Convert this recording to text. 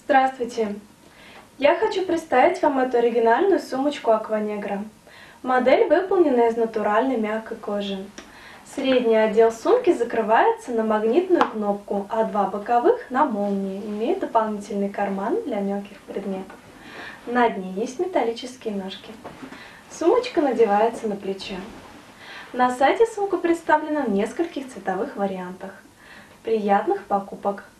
Здравствуйте! Я хочу представить вам эту оригинальную сумочку Акванегра. Модель выполнена из натуральной мягкой кожи. Средний отдел сумки закрывается на магнитную кнопку, а два боковых на молнии, имеет дополнительный карман для мелких предметов. На дне есть металлические ножки. Сумочка надевается на плечо. На сайте сумка представлена в нескольких цветовых вариантах. Приятных покупок!